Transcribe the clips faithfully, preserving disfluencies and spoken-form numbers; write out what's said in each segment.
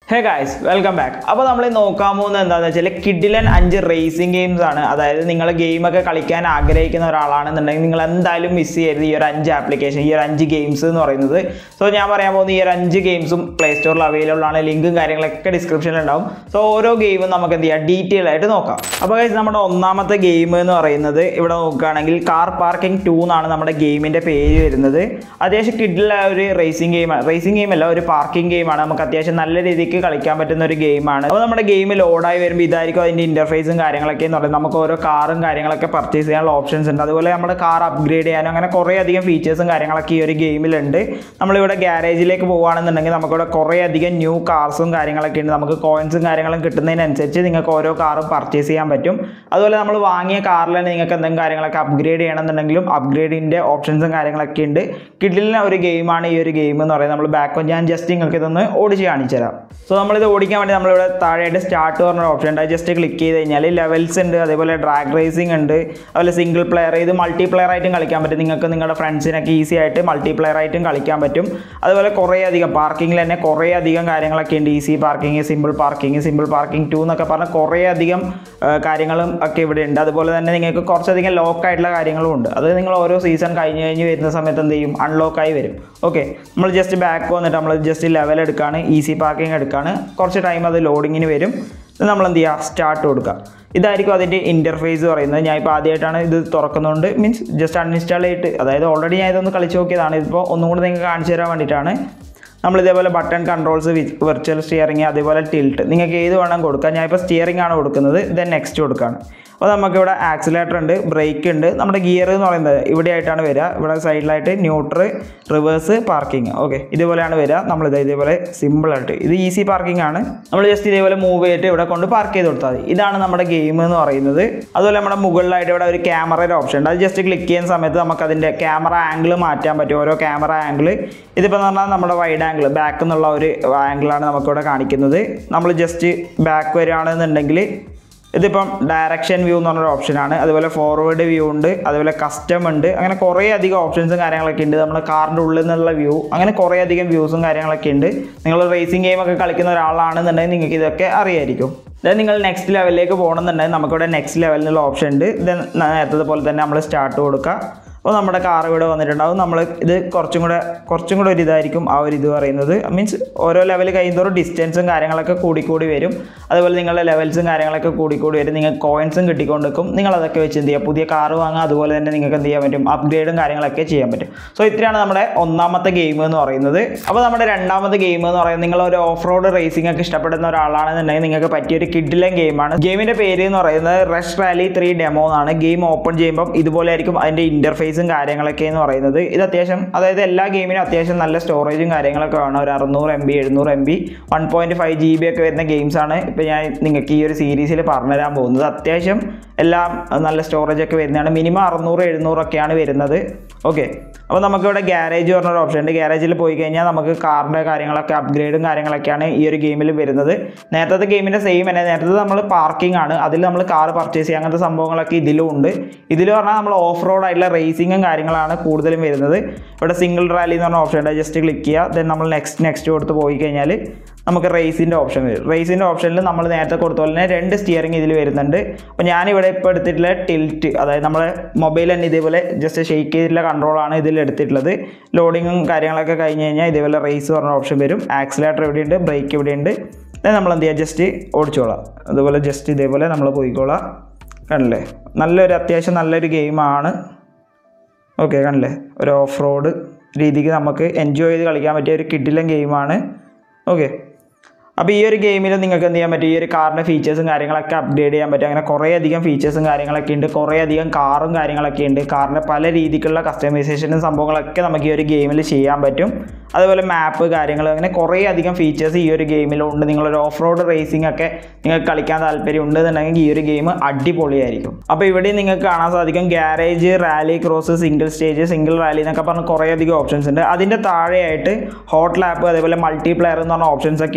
Hey guys, welcome back. അപ്പോൾ നമ്മൾ നോക്കാൻ പോകുന്നത് എന്താണെന്ന് വെച്ചാൽ കിഡിലൻ അഞ്ച് റേസിംഗ് ഗെയിംസ് ആണ്. അതായത് നിങ്ങൾ ഗെയിമൊക്കെ കളിക്കാൻ ആഗ്രഹിക്കുന്ന ഒരാളാണെന്നുണ്ടെങ്കിൽ നിങ്ങൾ എന്തായാലും മിസ് ചെയ്യരുത് ഈ ഒരു അഞ്ച് ആപ്ലിക്കേഷൻ, ഈ ഒരു അഞ്ച് ഗെയിംസ് എന്ന് പറയുന്നത്. സോ ഞാൻ പറയാൻ പോകുന്ന ഈ ഒരു അഞ്ച് ഗെയിംസും പ്ലേ സ്റ്റോറിൽ അവൈലബിൾ ആണ്. ലിങ്കും കാര്യങ്ങളൊക്കെ ഡിസ്ക്രിപ്ഷനിൽ ഉണ്ടാവും. സോ ഓരോ ഗെയിമും നമുക്ക് എന്ത് ചെയ്യാം, ഡീറ്റെയിൽ ആയിട്ട് നോക്കാം. അപ്പോൾ ഗൈസ്, നമ്മുടെ ഒന്നാമത്തെ ഗെയിം എന്ന് പറയുന്നത് ഇവിടെ നോക്കുകയാണെങ്കിൽ കാർ പാർക്കിംഗ് ടു എന്നാണ് നമ്മുടെ ഗെയിമിൻ്റെ പേര് വരുന്നത്. അത്യാവശ്യം കിഡിലുള്ള ഒരു റേസിംഗ് ഗെയിമാണ്. റേസിംഗ് ഗെയിം അല്ല, ഒരു പാർക്കിംഗ് ഗെയിമാണ്. നമുക്ക് അത്യാവശ്യം നല്ല രീതിക്ക് കളിക്കാൻ പറ്റുന്ന ഒരു ഗെയിമാണ്. അപ്പോൾ നമ്മുടെ ഗെയിം ലോഡായി വരുമ്പോൾ ഇതായിരിക്കും അതിൻ്റെ ഇന്റർഫേസും കാര്യങ്ങളൊക്കെ എന്ന് പറയുന്നത്. നമുക്ക് ഓരോ കാറും കാര്യങ്ങളൊക്കെ പർച്ചേസ് ചെയ്യാനുള്ള ഓപ്ഷൻസ് ഉണ്ട്. അതുപോലെ നമ്മുടെ കാർ അപ്ഗ്രേഡ് ചെയ്യാനും അങ്ങനെ കുറേ അധികം ഫീച്ചേഴ്സും കാര്യങ്ങളൊക്കെ ഈ ഒരു ഗെയിമിലുണ്ട്. നമ്മളിവിടെ ഗ്യാരേജിലേക്ക് പോകുകയാണെന്നുണ്ടെങ്കിൽ നമുക്കിവിടെ കുറേ അധികം ന്യൂ കാർസും കാര്യങ്ങളൊക്കെ ഉണ്ട്. നമുക്ക് കോയിൻസും കാര്യങ്ങളും കിട്ടുന്നതിനനുസരിച്ച് നിങ്ങൾക്ക് ഓരോ കാറും പർച്ചേസ് ചെയ്യാൻ പറ്റും. അതുപോലെ നമ്മൾ വാങ്ങിയ കാറിൽ തന്നെ നിങ്ങൾക്ക് എന്തെങ്കിലും കാര്യങ്ങളൊക്കെ അപ്ഗ്രേഡ് ചെയ്യണമെന്നുണ്ടെങ്കിലും അപ്ഗ്രേഡിൻ്റെ ഓപ്ഷൻസും കാര്യങ്ങളൊക്കെ ഉണ്ട്. കിഡിലിന് ഒരു ഗെയിമാണ് ഈ ഒരു ഗെയിം എന്ന് പറയുന്നത്. നമ്മൾ ബാക്ക് ഞാൻ ജസ്റ്റ് നിങ്ങൾക്ക് ഇതൊന്ന് ഓടിച്ച് കാണിച്ചു തരാം. സോ നമ്മളിത് ഓടിക്കാൻ വേണ്ടി നമ്മളിവിടെ താഴെയായിട്ട് സ്റ്റാർട്ട് പറഞ്ഞ ഓപ്ഷൻ ഉണ്ട്. ജസ്റ്റ് ക്ലിക്ക് ചെയ്ത് കഴിഞ്ഞാൽ ലെവൽസ് ഉണ്ട്, അതേപോലെ ഡ്രാഗ് റേസിംഗ് ഉണ്ട്, അതുപോലെ സിംഗിൾ പ്ലെയർ, ഇത് മൾട്ടി പ്ലെയർ ആയിട്ടും കളിക്കാൻ പറ്റും. നിങ്ങൾക്ക് നിങ്ങളുടെ ഫ്രണ്ട്സിനൊക്കെ ഈസി ആയിട്ട് മൾട്ടി പ്ലെയർ ആയിട്ടും കളിക്കാൻ പറ്റും. അതുപോലെ കുറേ അധികം പാർക്കിങ്ങിൽ തന്നെ കുറേ അധികം കാര്യങ്ങളൊക്കെ ഉണ്ട്. Easy parking, simple parking, simple parking two എന്നൊക്കെ പറഞ്ഞാൽ കുറേ അധികം കാര്യങ്ങളും ഒക്കെ ഇവിടെ ഉണ്ട്. അതുപോലെ തന്നെ നിങ്ങൾക്ക് കുറച്ചധികം ലോക്ക് ആയിട്ടുള്ള കാര്യങ്ങളും ഉണ്ട്. അത് നിങ്ങൾ ഓരോ സീസൺ കഴിഞ്ഞ് കഴിഞ്ഞ് വരുന്ന സമയത്ത് എന്ത് ചെയ്യും, അൺലോക്കായി വരും. ഓക്കെ, നമ്മൾ ജസ്റ്റ് ബാക്ക് വന്നിട്ട് നമ്മൾ ജസ്റ്റ് ലെവൽ എടുക്കുകയാണ്, ഈസി പാർക്കിംഗ് എടുക്കുകയാണ്. കുറച്ച് ടൈം അത് ലോഡിങ്ങിന് വരും. നമ്മൾ എന്ത് ചെയ്യുക, സ്റ്റാർട്ട് കൊടുക്കുക. ഇതായിരിക്കും അതിൻ്റെ ഇൻ്റർഫേസ് പറയുന്നത്. ഞാൻ ഇപ്പോൾ ആദ്യമായിട്ടാണ് ഇത് തുറക്കുന്നതുകൊണ്ട് മീൻസ് ജസ്റ്റ് അൺഇൻസ്റ്റാൾ ചെയ്തിട്ട്, അതായത് ഓൾറെഡി ഞാൻ ഇതൊന്ന് കളിച്ച് നോക്കിയതാണ്. ഇതിപ്പോൾ ഒന്നും കൂടി നിങ്ങൾക്ക് കാണിച്ചു തരാൻ വേണ്ടിയിട്ടാണ്. നമ്മൾ ഇതേപോലെ ബട്ടൺ കൺട്രോൾസ്, വെർച്വൽ സ്റ്റിയറിങ്, അതേപോലെ ടിൽറ്റ്, നിങ്ങൾക്ക് ഏത് വേണം കൊടുക്കാം. ഞാൻ ഇപ്പോൾ സ്റ്റിയറിംഗ് ആണ് കൊടുക്കുന്നത്. ദെൻ നെക്സ്റ്റ് കൊടുക്കുകയാണ്. അപ്പോൾ നമുക്കിവിടെ ആക്സിലേറ്റർ ഉണ്ട്, ബ്രേക്ക് ഉണ്ട്. നമ്മുടെ ഗിയർ എന്ന് പറയുന്നത് ഇവിടെ ആയിട്ടാണ് വരിക. ഇവിടെ സൈഡിലായിട്ട് ന്യൂട്രൽ, റിവേഴ്സ്, പാർക്കിംഗ്. ഓക്കെ, ഇതുപോലെയാണ് വരിക. നമ്മളിത് ഇതേപോലെ സിമ്പിളായിട്ട്, ഇത് ഈസി പാർക്കിംഗ് ആണ്. നമ്മൾ ജസ്റ്റ് ഇതേപോലെ മൂവ് ചെയ്തിട്ട് ഇവിടെ കൊണ്ട് പാർക്ക് ചെയ്ത് കൊടുത്താൽ മതി. ഇതാണ് നമ്മുടെ ഗെയിം എന്ന് പറയുന്നത്. അതുപോലെ നമ്മുടെ മുകളിലായിട്ട് ഇവിടെ ഒരു ക്യാമറയുടെ ഓപ്ഷൻ ഉണ്ട്. അത് ജസ്റ്റ് ക്ലിക്ക് ചെയ്യുന്ന സമയത്ത് നമുക്ക് അതിൻ്റെ ക്യാമറ ആംഗിൾ മാറ്റാൻ പറ്റും. ഓരോ ക്യാമറ ആംഗിൾ, ഇതിപ്പോൾ എന്ന് പറഞ്ഞാൽ നമ്മുടെ വൈഡ് ആംഗിൾ, ബാക്ക് എന്നുള്ള ഒരു ആംഗിളാണ് നമുക്കിവിടെ കാണിക്കുന്നത്. നമ്മൾ ജസ്റ്റ് ബാക്ക് വരികയാണെന്നുണ്ടെങ്കിൽ ഇതിപ്പം ഡയറക്ഷൻ വ്യൂ എന്ന് പറഞ്ഞൊരു ഓപ്ഷനാണ്. അതുപോലെ ഫോർവേഡ് വ്യൂ ഉണ്ട്, അതുപോലെ കസ്റ്റം ഉണ്ട്. അങ്ങനെ കുറേ അധികം ഓപ്ഷൻസും കാര്യങ്ങളൊക്കെ ഉണ്ട്. നമ്മുടെ കാറിൻ്റെ ഉള്ളിൽ നിന്നുള്ള വ്യൂ, അങ്ങനെ കുറേ അധികം വ്യൂസും കാര്യങ്ങളൊക്കെ ഉണ്ട്. നിങ്ങൾ റേസിംഗ് ഗെയിമൊക്കെ കളിക്കുന്ന ഒരാളാണെന്നുണ്ടെങ്കിൽ നിങ്ങൾക്ക് ഇതൊക്കെ അറിയായിരിക്കും. ദെൻ നിങ്ങൾ നെക്സ്റ്റ് ലെവലിലേക്ക് പോകണമെന്നുണ്ടെങ്കിൽ നമുക്കിവിടെ നെക്സ്റ്റ് ലെവലിനുള്ള ഓപ്ഷൻ ഉണ്ട്. ദെൻ നേരത്തെ പോലെ തന്നെ നമ്മൾ സ്റ്റാർട്ട് കൊടുക്കുക. അപ്പോൾ നമ്മുടെ കാർ ഇവിടെ വന്നിട്ടുണ്ടാവും. നമ്മൾ ഇത് കുറച്ചും കൂടെ കുറച്ചും കൂടെ ഒരു ഇതായിരിക്കും ആ ഒരു ഇത് പറയുന്നത്. മീൻസ് ഓരോ ലെവൽ കഴിയുന്നതോറും ഡിസ്റ്റൻസും കാര്യങ്ങളൊക്കെ കൂടിക്കൂടി വരും. അതുപോലെ നിങ്ങളുടെ ലെവൽസും കാര്യങ്ങളൊക്കെ കൂടിക്കൂടി വരും. നിങ്ങൾക്ക് കോയിൻസും കിട്ടിക്കൊണ്ടിരിക്കും. നിങ്ങളതൊക്കെ വെച്ച് എന്ത് ചെയ്യുക, പുതിയ കാർ വാങ്ങുക. അതുപോലെ തന്നെ നിങ്ങൾക്ക് എന്ത് ചെയ്യാൻ പറ്റും, അപ്ഗ്രേഡും കാര്യങ്ങളൊക്കെ ചെയ്യാൻ പറ്റും. സോ ഇത്രയാണ് നമ്മുടെ ഒന്നാമത്തെ ഗെയിം എന്ന് പറയുന്നത്. അപ്പോൾ നമ്മുടെ രണ്ടാമത്തെ ഗെയിം എന്ന് പറയുന്നത്, നിങ്ങൾ ഒരു ഓഫ് റോഡ് റേസിംഗ് ഒക്കെ ഇഷ്ടപ്പെടുന്ന ഒരാളാണെന്നുണ്ടെങ്കിൽ നിങ്ങൾക്ക് പറ്റിയൊരു കിഡിലൻ ഗെയിമാണ്. ഗെയിമിൻ്റെ പേര് എന്ന് പറയുന്നത് റഷ് റാലി ത്രീ ഡെമോ എന്നാണ്. ഗെയിം ഓപ്പൺ ചെയ്യുമ്പം ഇതുപോലെ ആയിരിക്കും അതിൻ്റെ ഇൻ്റർഫേസ് കാര്യങ്ങളൊക്കെ എന്ന് പറയുന്നത്. ഇത് അത്യാവശ്യം, അതായത് എല്ലാ ഗെയിമിനും അത്യാവശ്യം നല്ല സ്റ്റോറേജും കാര്യങ്ങളൊക്കെ വേണം. ഒരു അറുന്നൂറ് എം ബി എഴുന്നൂറ് M B one point five G B ഒക്കെ വരുന്ന ഗെയിംസാണ് ഇപ്പോൾ ഞാൻ നിങ്ങൾക്ക് ഈ ഒരു സീരീസിൽ പറഞ്ഞുതരാൻ പോകുന്നത്. അത്യാവശ്യം എല്ലാം നല്ല സ്റ്റോറേജ് ഒക്കെ വരുന്നതാണ്. മിനിമം അറുന്നൂറ് എഴുന്നൂറൊക്കെയാണ് വരുന്നത്. ഓക്കെ, അപ്പോൾ നമുക്കിവിടെ ഗ്യാരേജ് പറഞ്ഞൊരു ഓപ്ഷൻ ഉണ്ട്. ഗ്യാരേജിൽ പോയി കഴിഞ്ഞാൽ നമുക്ക് കാറിൻ്റെ കാര്യങ്ങളൊക്കെ അപ്ഗ്രേഡും കാര്യങ്ങളൊക്കെയാണ് ഈ ഒരു ഗെയിമിൽ വരുന്നത്. നേരത്തെ ഗെയിമിൻ്റെ സെയിം തന്നെ. നേരത്തെ നമ്മൾ പാർക്കിംഗ് ആണ്, അതിൽ നമ്മൾ കാർ പർച്ചേസ് ചെയ്യുക, അങ്ങനത്തെ സംഭവങ്ങളൊക്കെ ഇതിലും ഉണ്ട്. ഇതിൽ പറഞ്ഞാൽ നമ്മൾ ഓഫ് റോഡ് ആയിട്ടുള്ള റേസിംഗും കാര്യങ്ങളാണ് കൂടുതലും വരുന്നത്. ഇവിടെ സിംഗിൾ റാലി എന്ന് പറഞ്ഞ ഓപ്ഷൻ ഉണ്ട്. ജസ്റ്റ് ക്ലിക്ക് ചെയ്യുക. ദെൻ നമ്മൾ നെക്സ്റ്റ് നെക്സ്റ്റ് കൊടുത്ത് പോയി കഴിഞ്ഞാൽ നമുക്ക് റേസിൻ്റെ ഓപ്ഷൻ വരും. റേസിൻ്റെ ഓപ്ഷനിൽ നമ്മൾ നേരത്തെ കൊടുത്ത പോലെ തന്നെ രണ്ട് സ്റ്റിയറിംഗ് ഇതിൽ വരുന്നുണ്ട്. അപ്പോൾ ഞാനിവിടെ ഇപ്പോൾ എടുത്തിട്ടുള്ള ടിൽറ്റ്, അതായത് നമ്മൾ മൊബൈൽ തന്നെ ഇതേപോലെ ജസ്റ്റ് ഷെയ്ക്ക് ചെയ്തിട്ടുള്ള കൺട്രോളാണ് ഇതിൽ എടുത്തിട്ടുള്ളത്. ലോഡിങ്ങും കാര്യങ്ങളൊക്കെ കഴിഞ്ഞ് കഴിഞ്ഞാൽ ഇതേപോലെ റേസ് പറഞ്ഞ ഓപ്ഷൻ വരും. ആക്സിലേറ്റർ എവിടെയുണ്ട്, ബ്രേക്ക് എവിടെയുണ്ട്. ദെൻ നമ്മൾ എന്ത് ചെയ്യുക, ജസ്റ്റ് ഓടിച്ചോളാം. അതുപോലെ ജസ്റ്റ് ഇതേപോലെ നമ്മൾ പോയിക്കോളാം. കണ്ടില്ലേ, നല്ലൊരു അത്യാവശ്യം നല്ലൊരു ഗെയിമാണ്. ഓക്കെ, കണ്ടില്ലേ, ഒരു ഓഫ് റോഡ് രീതിക്ക് നമുക്ക് എൻജോയ് ചെയ്ത് കളിക്കാൻ പറ്റിയ ഒരു കിഡിലൻ ഗെയിമാണ്. ഓക്കെ, അപ്പോൾ ഈ ഒരു ഗെയിമിൽ നിങ്ങൾക്ക് എന്ത് ചെയ്യാൻ പറ്റും, ഈ ഒരു കാറിൻ്റെ ഫീച്ചേഴ്സും കാര്യങ്ങളൊക്കെ അപ്ഗ്രേഡ് ചെയ്യാൻ പറ്റും. അങ്ങനെ കുറേ അധികം ഫീച്ചേഴ്സും കാര്യങ്ങളൊക്കെ ഉണ്ട്. കുറേ അധികം കാറും കാര്യങ്ങളൊക്കെ ഉണ്ട്. കാറിൻ്റെ പല രീതിക്കുള്ള കസ്റ്റമൈസേഷനും സംഭവങ്ങളൊക്കെ നമുക്ക് ഈ ഒരു ഗെയിമിൽ ചെയ്യാൻ പറ്റും. അതുപോലെ മാപ്പ് കാര്യങ്ങൾ, അങ്ങനെ കുറേ അധികം ഫീച്ചേഴ്സ് ഈ ഒരു ഗെയിമിലുണ്ട്. നിങ്ങളൊരു ഓഫ് റോഡ് റേസിംഗ് ഒക്കെ നിങ്ങൾക്ക് കളിക്കാൻ താല്പര്യം ഉണ്ടെന്നുണ്ടെങ്കിൽ ഈ ഒരു ഗെയിം അടിപൊളിയായിരിക്കും. അപ്പോൾ ഇവിടെ നിങ്ങൾക്ക് കാണാൻ സാധിക്കും garage, rally cross, single stage, single rally എന്നൊക്കെ പറഞ്ഞ് കുറേ അധികം ഓപ്ഷൻസ് ഉണ്ട്. അതിൻ്റെ താഴെയായിട്ട് ഹോട്ട് ലാപ്പ്, അതേപോലെ മൾട്ടി പ്ലെയർ എന്ന് പറഞ്ഞ ഓപ്ഷൻസ് ഒക്കെ ഉണ്ട്. അത്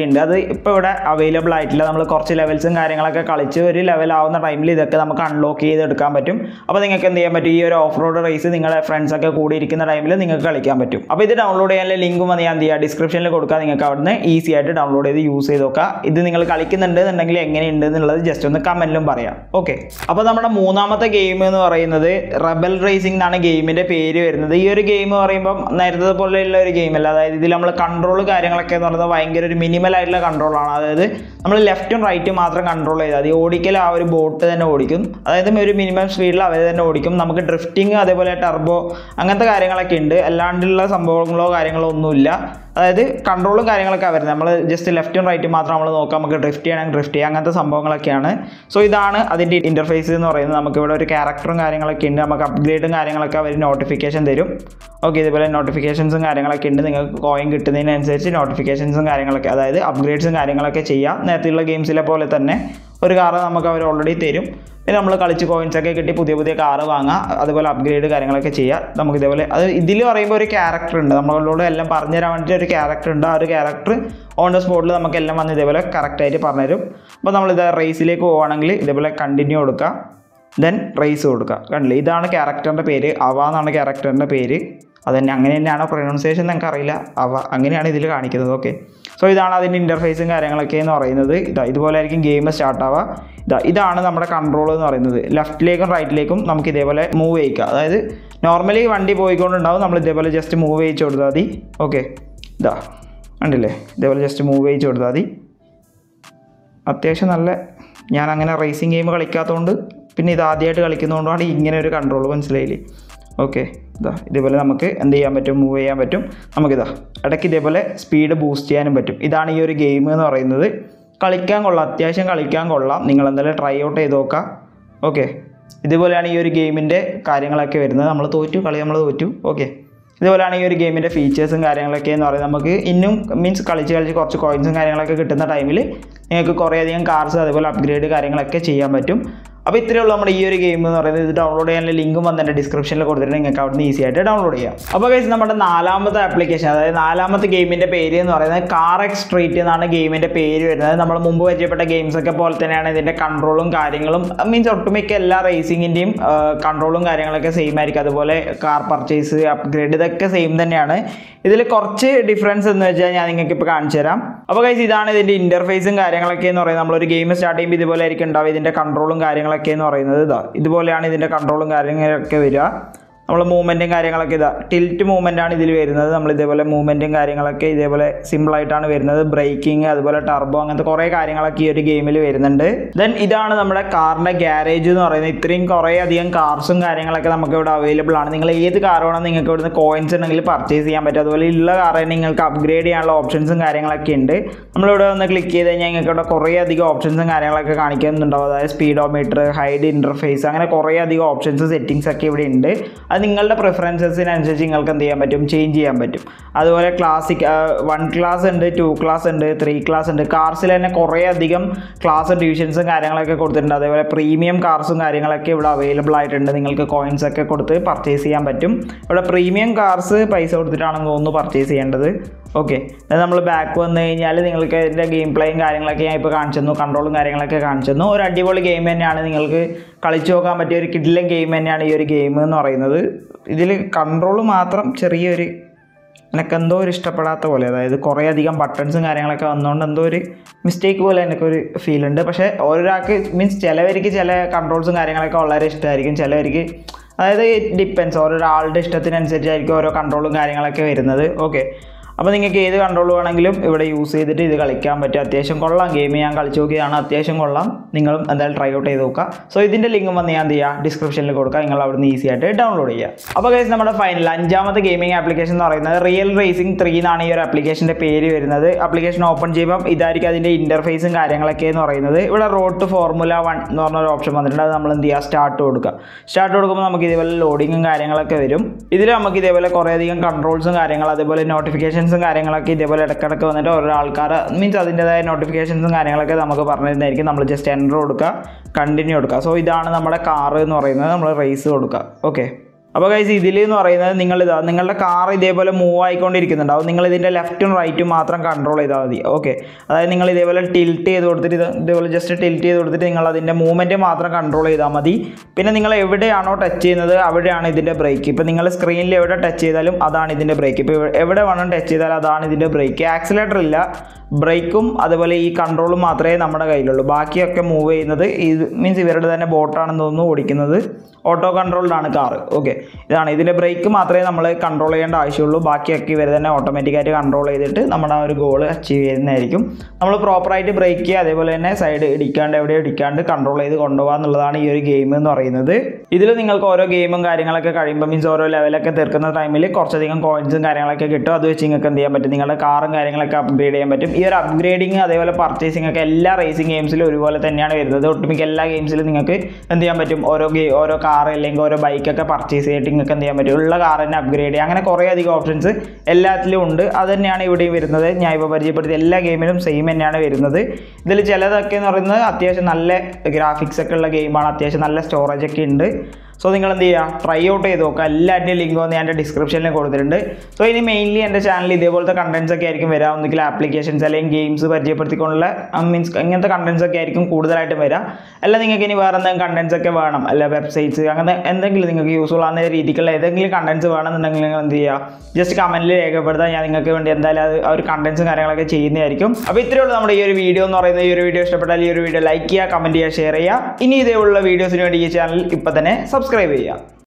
ഇപ്പോൾ ഇവിടെ അവൈലബിൾ ആയിട്ടില്ല. നമ്മൾ കുറച്ച് ലെവൽസും കാര്യങ്ങളൊക്കെ കളിച്ച് ഒരു ലെവൽ ആവുന്ന ടൈമിൽ ഇതൊക്കെ നമുക്ക് അൺലോക്ക് ചെയ്തെടുക്കാൻ പറ്റും. അപ്പോൾ നിങ്ങൾക്ക് എന്ത് ചെയ്യാൻ പറ്റും, ഈ ഒരു ഓഫ് റോഡ് റേസ് നിങ്ങളുടെ ഫ്രണ്ട്സൊക്കെ കൂടി ഇരിക്കുന്ന ടൈമിൽ നിങ്ങൾക്ക് കളിക്കാൻ പറ്റും. അപ്പോൾ ഇത് ഡൗൺലോഡ് ചെയ്യാനുള്ള ലിങ്കും വന്ന് ഞാൻ എന്ത് ചെയ്യുക ഡിസ്ക്രിപ്ഷനിൽ കൊടുക്കുക. നിങ്ങൾക്ക് അവിടുന്ന് ഈസി ആയിട്ട് ഡൗൺലോഡ് ചെയ്ത് യൂസ് ചെയ്ത് നോക്കുക. ഇത് നിങ്ങൾ കളിക്കുന്നുണ്ട് എന്നുണ്ടെങ്കിൽ എങ്ങനെയുണ്ട് എന്നുള്ളത് ജസ്റ്റ് ഒന്ന് കമൻറ്റിലും പറയാം. ഓക്കെ, അപ്പോൾ നമ്മുടെ മൂന്നാമത്തെ ഗെയിം എന്ന് പറയുന്നത് റബൽ റേസിംഗ് എന്നാണ് ഗെയിമിൻ്റെ പേര് വരുന്നത്. ഈ ഒരു ഗെയിം പറയുമ്പം നേരത്തെ പോലെയുള്ള ഒരു ഗെയിമല്ല. അതായത് ഇതിൽ നമ്മൾ കൺട്രോൾ കാര്യങ്ങളൊക്കെ എന്ന് പറയുന്നത് ഭയങ്കര ഒരു മിനിമൽ ആയിട്ടുള്ള കൺട്രോളാണ്. അതായത് നമ്മൾ ലെഫ്റ്റും റൈറ്റും മാത്രം കൺട്രോൾ ചെയ്താൽ മതി. ഓടിക്കൽ ആ ഒരു ബോട്ട് തന്നെ ഓടിക്കും. അതായത് ഒരു മിനിമം സ്പീഡിൽ അവർ തന്നെ ഓടിക്കും. നമുക്ക് ഡ്രിഫ്റ്റിംഗ് അതേപോലെ ടർബോ അങ്ങനത്തെ കാര്യങ്ങളൊക്കെ ഉണ്ട്. അല്ലാണ്ടുള്ള സംഭവങ്ങളോ കാര്യങ്ങളോ ഒന്നുമില്ല. അതായത് കൺട്രോളും കാര്യങ്ങളൊക്കെ വരുന്നത് നമ്മൾ ജസ്റ്റ് ലെഫ്റ്റും റൈറ്റും മാത്രം നമ്മൾ നോക്കാം. നമുക്ക് ഡ്രിഫ്റ്റ് ചെയ്യണമെങ്കിൽ ഡ്രിഫ്റ്റ് ചെയ്യാം, അങ്ങനത്തെ സംഭവങ്ങളൊക്കെയാണ്. സോ ഇതാണ് അതിൻ്റെ ഇൻ്റർഫേസ് എന്ന് പറയുന്നത്. നമുക്കിവിടെ ഒരു ക്യാരക്ടറും കാര്യങ്ങളൊക്കെ ഉണ്ട്. നമുക്ക് അപ്ഗ്രേഡും കാര്യങ്ങളൊക്കെ അവർ നോട്ടിഫിക്കേഷൻ തരും. ഓക്കെ, ഇതുപോലെ നോട്ടിഫിക്കേഷൻസും കാര്യങ്ങളൊക്കെ ഉണ്ട്. നിങ്ങൾക്ക് കോയിൻ കിട്ടുന്നതിനനുസരിച്ച് നോട്ടിഫിക്കേഷൻസും കാര്യങ്ങളൊക്കെ, അതായത് അപ്ഗ്രേഡ്സും കാര്യങ്ങളൊക്കെ ചെയ്യാം. നേരത്തെയുള്ള ഗെയിംസിലെ പോലെ തന്നെ ഒരു കാറ് നമുക്ക് അവർ ഓൾറെഡി തരും. പിന്നെ നമ്മൾ കളിച്ച് കോയിൻസൊക്കെ കിട്ടി പുതിയ പുതിയ കാറ് വാങ്ങാം, അതുപോലെ അപ്ഗ്രേഡ് കാര്യങ്ങളൊക്കെ ചെയ്യാം. നമുക്ക് ഇതേപോലെ അത് ഇതിൽ പറയുമ്പോൾ ഒരു ക്യാരക്ടർ ഉണ്ട്, നമ്മളോട് എല്ലാം പറഞ്ഞു തരാൻ വേണ്ടിയിട്ട് ഒരു ക്യാരക്ടർ ഉണ്ട്. ആ ഒരു ക്യാരക്ടർ ഓൺ ദ സ്പോട്ടിൽ നമുക്ക് എല്ലാം വന്ന് ഇതേപോലെ കറക്റ്റായിട്ട് പറഞ്ഞുതരും. അപ്പോൾ നമ്മളിത് റേസിലേക്ക് പോവുകയാണെങ്കിൽ ഇതേപോലെ കണ്ടിന്യൂ കൊടുക്കുക, ദെൻ റേസ് കൊടുക്കുക. കണ്ടില്ലേ, ഇതാണ് ക്യാരക്ടറിൻ്റെ പേര്. അവ എന്നാണ് ക്യാരക്ടറിൻ്റെ പേര്. അതന്നെ അങ്ങനെ തന്നെയാണോ പ്രൊനൗൺസിയേഷൻ നിങ്ങൾക്ക് അറിയില്ല, അവ അങ്ങനെയാണ് ഇതിൽ കാണിക്കുന്നത്. ഓക്കെ, സോ ഇതാണ് അതിൻ്റെ ഇൻ്റർഫേസും കാര്യങ്ങളൊക്കെ എന്ന് പറയുന്നത്. ഇതാ ഇതുപോലെ ആയിരിക്കും ഗെയിം സ്റ്റാർട്ട് ആവുക. ഇതാ ഇതാണ് നമ്മുടെ കൺട്രോൾ എന്ന് പറയുന്നത്. ലെഫ്റ്റിലേക്കും റൈറ്റിലേക്കും നമുക്ക് ഇതേപോലെ മൂവ് ചെയ്യിക്കുക. അതായത് നോർമലി വണ്ടി പോയിക്കൊണ്ടുണ്ടാവും, നമ്മൾ ഇതേപോലെ ജസ്റ്റ് മൂവ് ചെയ്യിച്ച് കൊടുത്താൽ മതി. ഓക്കെ, ഇതാ കണ്ടില്ലേ, ഇതേപോലെ ജസ്റ്റ് മൂവ് ചെയ്യിച്ച് കൊടുത്താൽ മതി. അത്യാവശ്യം നല്ല, ഞാൻ അങ്ങനെ റേസിംഗ് ഗെയിം കളിക്കാത്തതുകൊണ്ട് പിന്നെ ഇത് ആദ്യമായിട്ട് കളിക്കുന്നതുകൊണ്ടാണ് ഇങ്ങനെ ഒരു കൺട്രോൾ, മനസ്സിലായില്ലേ? ഓക്കെ, ഇതാ ഇതേപോലെ നമുക്ക് എന്ത് ചെയ്യാൻ പറ്റും, മൂവ് ചെയ്യാൻ പറ്റും. നമുക്കിതാ ഇടയ്ക്ക് ഇതേപോലെ സ്പീഡ് ബൂസ്റ്റ് ചെയ്യാനും പറ്റും. ഇതാണ് ഈ ഒരു ഗെയിം എന്ന് പറയുന്നത്. കളിക്കാൻ കൊള്ളാം, അത്യാവശ്യം കളിക്കാൻ കൊള്ളാം. നിങ്ങൾ എന്തായാലും ട്രൈ ഔട്ട് ചെയ്ത് നോക്കാം. ഓക്കെ, ഇതുപോലെയാണ് ഈ ഒരു ഗെയിമിൻ്റെ കാര്യങ്ങളൊക്കെ വരുന്നത്. നമ്മൾ തോറ്റു, കളി നമ്മൾ തോറ്റു. ഓക്കെ, ഇതുപോലെയാണ് ഈ ഒരു ഗെയിമിൻ്റെ ഫീച്ചേഴ്സും കാര്യങ്ങളൊക്കെ എന്ന് പറയുന്നത്. നമുക്ക് ഇന്നും മീൻസ് കളിച്ച് കളിച്ച് കുറച്ച് കോയിൻസും കാര്യങ്ങളൊക്കെ കിട്ടുന്ന ടൈമിൽ നിങ്ങൾക്ക് കുറേയധികം കാർസ് അതുപോലെ അപ്ഗ്രേഡ് കാര്യങ്ങളൊക്കെ ചെയ്യാൻ പറ്റും. അപ്പോൾ ഇത്രയേ ഉള്ളൂ നമ്മുടെ ഈ ഒരു ഗെയിം എന്ന് പറയുന്നത്. ഇത് ഡൗൺലോഡ് ചെയ്യാനുള്ള ലിങ്കും വന്ന് എൻ്റെ ഡിസ്ക്രിപ്ഷനിൽ കൊടുത്തിട്ട് നിങ്ങൾക്ക് അവിടെ നിന്ന് ഈസി ആയിട്ട് ഡൗൺലോഡ് ചെയ്യാം. അപ്പോൾ ഗൈസ്, നമ്മുടെ നാലാമത്തെ ആപ്ലിക്കേഷൻ, അതായത് നാലാമത്തെ ഗെയിമിൻ്റെ പേര് എന്ന് പറയുന്നത് കാർ എക്സ് സ്ട്രീറ്റ് എന്നാണ് ഗെയിമിൻ്റെ പേര് വരുന്നത്. നമ്മൾ മുമ്പ് പരിചയപ്പെട്ട ഗെയിംസൊക്കെ പോലെ തന്നെയാണ് ഇതിൻ്റെ കൺട്രോളും കാര്യങ്ങളും. മീൻസ് ഒട്ടുമിക്ക എല്ലാ റേസിങ്ങിൻ്റെയും കൺട്രോളും കാര്യങ്ങളൊക്കെ സെയിം ആയിരിക്കും. അതുപോലെ കാർ പർച്ചേസ്, അപ്ഗ്രേഡ്, ഇതൊക്കെ സെയിം തന്നെയാണ്. ഇതിൽ കുറച്ച് ഡിഫറൻസ് എന്ന് വെച്ചാൽ ഞാൻ നിങ്ങൾക്ക് ഇപ്പോൾ കാണിച്ചു തരാം. അപ്പോൾ ഗൈസ്, ഇതാണ് ഇതിൻ്റെ ഇൻ്റർഫേസും കാര്യങ്ങളൊക്കെ എന്ന് പറയുന്നത്. നമ്മളൊരു ഗെയിം സ്റ്റാർട്ട് ചെയ്യുമ്പോൾ ഇതുപോലെ ആയിരിക്കും ഉണ്ടാവുക ഇതിൻ്റെ കൺട്രോളും കാര്യങ്ങളൊക്കെ എന്ന് പറയുന്നത്. ഇതാ ഇതുപോലെയാണ് ഇതിൻ്റെ കൺട്രോളും കാര്യങ്ങളൊക്കെ വരിക. നമ്മൾ മൂവ്മെൻറ്റും കാര്യങ്ങളൊക്കെ ഇതാ ടിൽറ്റ് മൂവ്മെൻ്റ് ആണ് ഇതിൽ വരുന്നത്. നമ്മൾ ഇതേപോലെ മൂവ്മെൻറ്റും കാര്യങ്ങളൊക്കെ ഇതേപോലെ സിമ്പിളായിട്ടാണ് വരുന്നത്. ബ്രേക്കിംഗ് അതുപോലെ ടർബോ അങ്ങനത്തെ കുറേ കാര്യങ്ങളൊക്കെ ഈ ഒരു ഗെയിമിൽ വരുന്നുണ്ട്. ദെൻ ഇതാണ് നമ്മുടെ കാറിൻ്റെ ഗ്യാരേജ് എന്ന് പറയുന്നത്. ഇത്രയും കുറേ അധികം കാർസും കാര്യങ്ങളൊക്കെ നമുക്ക് ഇവിടെ അവൈലബിൾ ആണ്. നിങ്ങൾ ഏത് കാർ വേണം നിങ്ങൾക്ക് ഇവിടുന്ന് കോയിൻസ് ഉണ്ടെങ്കിൽ പർച്ചേസ് ചെയ്യാൻ പറ്റും. അതുപോലെ ഉള്ള കാർ തന്നെ നിങ്ങൾക്ക് അപ്ഗ്രേഡ് ചെയ്യാനുള്ള ഓപ്ഷൻസും കാര്യങ്ങളൊക്കെ ഉണ്ട്. നമ്മളിവിടെ ഒന്ന് ക്ലിക്ക് ചെയ്ത് കഴിഞ്ഞാൽ നിങ്ങൾക്ക് ഇവിടെ കുറേ അധികം ഓപ്ഷൻസും കാര്യങ്ങളൊക്കെ കാണിക്കുന്നുണ്ടാവും. അതായത് സ്പീഡോമീറ്റർ, ഹൈഡ് ഇൻ്റർഫേസ്, അങ്ങനെ കുറേ അധികം ഓപ്ഷൻസ് സെറ്റിങ്സ് ഒക്കെ ഇവിടെ ഉണ്ട്. അത് നിങ്ങളുടെ പ്രിഫറൻസസിനനുസരിച്ച് നിങ്ങൾക്ക് എന്ത് ചെയ്യാൻ പറ്റും, ചേഞ്ച് ചെയ്യാൻ പറ്റും. അതുപോലെ ക്ലാസിക് വൺ ക്ലാസ് ഉണ്ട്, ടു ക്ലാസ് ഉണ്ട്, ത്രീ ക്ലാസ് ഉണ്ട്. കാർസിൽ തന്നെ കുറേ അധികം ക്ലാസ് ഡിവിഷൻസും കാര്യങ്ങളൊക്കെ കൊടുത്തിട്ടുണ്ട്. അതേപോലെ പ്രീമിയം കാർസും കാര്യങ്ങളൊക്കെ ഇവിടെ അവൈലബിൾ ആയിട്ടുണ്ട്. നിങ്ങൾക്ക് കോയിൻസ് ഒക്കെ കൊടുത്ത് പർച്ചേസ് ചെയ്യാൻ പറ്റും. ഇവിടെ പ്രീമിയം കാർസ് പൈസ കൊടുത്തിട്ടാണെന്ന് തോന്നുന്നു പർച്ചേസ് ചെയ്യേണ്ടത്. ഓക്കെ, നമ്മൾ ബാക്ക് വന്നു കഴിഞ്ഞാൽ നിങ്ങൾക്ക് ഇതിൻ്റെ ഗെയിം പ്ലേയും കാര്യങ്ങളൊക്കെ ഞാൻ ഇപ്പോൾ കാണിച്ചു തന്നു, കൺട്രോളും കാര്യങ്ങളൊക്കെ കാണിച്ചു തന്നു. ഒരു അടിപൊളി ഗെയിം തന്നെയാണ്, നിങ്ങൾക്ക് കളിച്ചു നോക്കാൻ പറ്റിയ ഒരു കിഡിലൻ ഗെയിം തന്നെയാണ് ഈ ഒരു ഗെയിം എന്ന് പറയുന്നത്. ഇതിൽ കൺട്രോൾ മാത്രം ചെറിയൊരു എനിക്കെന്തോ ഒരു ഇഷ്ടപ്പെടാത്ത പോലെ, അതായത് കുറേ അധികം ബട്ടൺസും കാര്യങ്ങളൊക്കെ വന്നുകൊണ്ട് എന്തോ ഒരു മിസ്റ്റേക്ക് പോലെ എനിക്കൊരു ഫീൽ ഉണ്ട്. പക്ഷേ ഓരോരാൾക്ക് മീൻസ് ചിലവർക്ക് ചില കൺട്രോൾസും കാര്യങ്ങളൊക്കെ വളരെ ഇഷ്ടമായിരിക്കും, ചിലവർക്ക് അതായത് ഡിപ്പെൻസ് ഓരോരാളുടെ ഇഷ്ടത്തിനനുസരിച്ചായിരിക്കും ഓരോ കൺട്രോളും കാര്യങ്ങളൊക്കെ വരുന്നത്. ഓക്കെ, അപ്പോൾ നിങ്ങൾക്ക് ഏത് കൺട്രോൾ വേണമെങ്കിലും ഇവിടെ യൂസ് ചെയ്തിട്ട് ഇത് കളിക്കാൻ പറ്റും. അത്യാവശ്യം കൊള്ളാം ഗെയിം, ഞാൻ കളിച്ച് നോക്കിയതാണ്, അത്യാവശ്യം കൊള്ളാം. നിങ്ങളും എന്തായാലും ട്രൈ ഔട്ട് ചെയ്ത് നോക്കുക. സോ ഇതിൻ്റെ ലിങ്കും വന്ന് ഞാൻ എന്ത് ചെയ്യുക ഡിസ്ക്രിപ്ഷനിൽ കൊടുക്കുക, നിങ്ങൾ അവിടെ നിന്ന് ഈസി ആയിട്ട് ഡൗൺലോഡ് ചെയ്യുക. അപ്പോൾ ഗൈസ്, നമ്മുടെ ഫൈനൽ അഞ്ചാമത്തെ ഗെയിമിംഗ് ആപ്ലിക്കേഷൻ എന്ന് പറയുന്നത് റിയൽ റേസിംഗ് ത്രീ എന്നാണ് ഈ ഒരു ആപ്ലിക്കേഷൻ്റെ പേര് വരുന്നത്. ആപ്ലിക്കേഷൻ ഓപ്പൺ ചെയ്യുമ്പം ഇതായിരിക്കും അതിൻ്റെ ഇൻ്റർഫേസും കാര്യങ്ങളൊക്കെ എന്ന് പറയുന്നത്. ഇവിടെ റോഡ് ടു ഫോർമുല വൺ എന്ന് പറഞ്ഞൊരു ഓപ്ഷൻ വന്നിട്ടുണ്ട്. അത് നമ്മൾ എന്ത് ചെയ്യുക, സ്റ്റാർട്ട് കൊടുക്കുക. സ്റ്റാർട്ട് കൊടുക്കുമ്പോൾ നമുക്ക് ഇതേപോലെ ലോഡിങ്ങും കാര്യങ്ങളൊക്കെ വരും. ഇതിൽ നമുക്ക് ഇതേപോലെ കുറേയധികം കൺട്രോൾസും കാര്യങ്ങൾ അതേപോലെ നോട്ടിഫിക്കേഷൻസും കാര്യങ്ങളൊക്കെ ഇതേപോലെ ഇടയ്ക്കിടയ്ക്ക് വന്നിട്ട് ഓരോ ആൾക്കാർ മീൻസ് അതിൻ്റെതായ നോട്ടിഫിക്കേഷൻസും കാര്യങ്ങളൊക്കെ നമുക്ക് പറഞ്ഞിരുന്നതായിരിക്കും. നമ്മൾ ജസ്റ്റ് എൻ്റർ കൊടുക്കുക, കണ്ടിന്യൂ കൊടുക്കുക. സോ ഇതാണ് നമ്മുടെ കാർ എന്ന് പറയുന്നത്. നമ്മൾ റേസ് കൊടുക്കുക. ഓക്കെ, അപ്പോൾ ഗൈസ് ഇതിൽ എന്ന് പറയുന്നത് നിങ്ങളിതാ നിങ്ങളുടെ കാർ ഇതേപോലെ മൂവ് ആയിക്കൊണ്ടിരിക്കുന്നുണ്ടാവും. നിങ്ങൾ ഇതിൻ്റെ ലെഫ്റ്റും റൈറ്റും മാത്രം കൺട്രോൾ ചെയ്താൽ മതി. ഓക്കെ, അതായത് നിങ്ങൾ ഇതേപോലെ ടിൽറ്റ് ചെയ്ത് കൊടുത്തിട്ട് ഇത് ഇതേപോലെ ജസ്റ്റ് ടിൽറ്റ് ചെയ്ത് കൊടുത്തിട്ട് നിങ്ങൾ അതിൻ്റെ മൂവ്മെൻറ്റ് മാത്രം കൺട്രോൾ ചെയ്താൽ മതി. പിന്നെ നിങ്ങൾ എവിടെയാണോ ടച്ച് ചെയ്യുന്നത് അവിടെയാണ് ഇതിൻ്റെ ബ്രേക്ക്. ഇപ്പോൾ നിങ്ങൾ സ്ക്രീനിൽ എവിടെ ടച്ച് ചെയ്താലും അതാണ് ഇതിൻ്റെ ബ്രേക്ക്. ഇപ്പോൾ എവിടെ വേണം ടച്ച് ചെയ്താൽ അതാണ് ഇതിൻ്റെ ബ്രേക്ക്. ആക്സിലേറ്റർ ഇല്ല, ബ്രേക്കും അതുപോലെ ഈ കൺട്രോളും മാത്രമേ നമ്മുടെ കയ്യിലുള്ളൂ. ബാക്കിയൊക്കെ മൂവ് ചെയ്യുന്നത് ഇത് മീൻസ് ഇവരുടെ തന്നെ ബോട്ടാണെന്ന് തോന്നുന്നു ഓടിക്കുന്നത്. Auto കൺട്രോൾഡാണ് car. ഓക്കെ, ഇതാണ് ഇതിൻ്റെ ബ്രേക്ക് മാത്രമേ നമ്മൾ കൺട്രോൾ ചെയ്യേണ്ട ആവശ്യമുള്ളൂ. ബാക്കിയൊക്കെ ഇവർ തന്നെ ഓട്ടോമാറ്റിക്കായിട്ട് കൺട്രോൾ ചെയ്തിട്ട് നമ്മുടെ ആ ഒരു ഗോൾ അച്ചീവ് ചെയ്യുന്നതായിരിക്കും. നമ്മൾ പ്രോപ്പറായിട്ട് ബ്രേക്ക് ചെയ്യുക, അതേപോലെ തന്നെ സൈഡ് ഇടിക്കാണ്ട് എവിടെ ഇടിക്കാണ്ട് കൺട്രോൾ ചെയ്ത് കൊണ്ടുപോകുക എന്നുള്ളതാണ് ഈ ഒരു ഗെയിം എന്ന് പറയുന്നത്. ഇതിൽ നിങ്ങൾക്ക് ഓരോ ഗെയിമും കാര്യങ്ങളൊക്കെ കഴിയുമ്പോൾ മീൻസ് ഓരോ ലെവലൊക്കെ തീർക്കുന്ന ടൈമിൽ കുറച്ചധികം കോയിൻസും കാര്യങ്ങളൊക്കെ കിട്ടും. അത് വെച്ച് നിങ്ങൾക്ക് എന്ത് ചെയ്യാൻ പറ്റും, നിങ്ങളുടെ കാറും കാര്യങ്ങളൊക്കെ അപ്ഗ്രേഡ് ചെയ്യാൻ പറ്റും. ഈ ഒരു അപ്ഗ്രേഡിങ് അതേപോലെ പർച്ചേസിംഗ് ഒക്കെ എല്ലാ റേസിംഗ് ഗെയിംസിലും ഒരുപോലെ തന്നെയാണ് വരുന്നത്. ഒട്ടുമിക്ക എല്ലാ ഗെയിംസിലും നിങ്ങൾക്ക് എന്ത് ചെയ്യാൻ പറ്റും, ഓരോ ഗെയിം ഓരോ കാർ അല്ലെങ്കിൽ ഓരോ ബൈക്കൊക്കെ പർച്ചേസ് ചെയ്തിട്ട് നിങ്ങൾക്ക് എന്ത് ചെയ്യാൻ പറ്റും, ഉള്ള കാർ തന്നെ അപ്ഗ്രേഡ് ചെയ്യുക. അങ്ങനെ കുറേ അധികം ഓപ്ഷൻസ് എല്ലാത്തിലും ഉണ്ട്. അത് തന്നെയാണ് ഇവിടെയും വരുന്നത്. ഞാൻ ഇപ്പോൾ പരിചയപ്പെടുത്തിയ എല്ലാ ഗെയിമിലും സെയിം തന്നെയാണ് വരുന്നത്. ഇതിൽ ചിലതൊക്കെ എന്ന് പറയുന്നത് അത്യാവശ്യം നല്ല ഗ്രാഫിക്സ് ഒക്കെ ഉള്ള ഗെയിമാണ്, അത്യാവശ്യം നല്ല സ്റ്റോറേജ് ഒക്കെ ഉണ്ട്. സോ നിങ്ങൾ എന്ത് ചെയ്യുക, ട്രൈ ഔട്ട് ചെയ്ത് നോക്കുക. എല്ലാറ്റിൻ്റെ ലിങ്ക് വന്ന് ഞാൻ എൻ്റെ ഡിസ്ക്രിപ്ഷനിൽ കൊടുത്തിട്ടുണ്ട്. സോ ഇനി മെയിൻലി എൻ്റെ ചാനൽ ഇതേപോലത്തെ കണ്ടൻസ് ഒക്കെ ആയിരിക്കും വരിക. ഒന്നുകിൽ ആപ്ലിക്കേഷൻസ് അല്ലെങ്കിൽ ഗെയിംസ് പരിചയപ്പെടുത്തിക്കൊണ്ടുള്ള മീൻസ് ഇങ്ങനത്തെ കണ്ടൻസ് ഒക്കെ ആയിരിക്കും കൂടുതലായിട്ടും വരിക. അല്ല നിങ്ങൾക്ക് ഇനി വേറെ എന്തെങ്കിലും കണ്ടൻസ് ഒക്കെ വേണം, അല്ല വെബ്സൈറ്റ്സ് അങ്ങനെ എന്തെങ്കിലും നിങ്ങൾക്ക് യൂസ്ഫുൾ ആകുന്ന രീതിക്കുള്ള ഏതെങ്കിലും കണ്ടൻസ് വേണമെന്നുണ്ടെങ്കിൽ നിങ്ങൾ എന്ത് ചെയ്യുക, ജസ്റ്റ് കമൻറ്റിൽ രേഖപ്പെടുത്താൻ. ഞാൻ നിങ്ങൾക്ക് വേണ്ടി എന്തായാലും അത് ആ ഒരു കണ്ടൻസും കാര്യങ്ങളൊക്കെ ചെയ്യുന്നതായിരിക്കും. അപ്പോൾ ഇത്രയേ ഉള്ളൂ നമ്മുടെ ഈ ഒരു വീഡിയോ എന്ന് പറയുന്നത്. ഈ ഒരു വീഡിയോ ഇഷ്ടപ്പെട്ടാൽ ഈ ഒരു വീഡിയോ ലൈക്ക് ചെയ്യുക, കമൻറ്റ് ചെയ്യുക, ഷെയർ ചെയ്യുക. ഇനി ഇതേപോലുള്ള വീഡിയോസിന് വേണ്ടി ഈ ചാനൽ ഇപ്പോൾ തന്നെ സബ്സ്ക്രൈബ് ചെയ്യുക.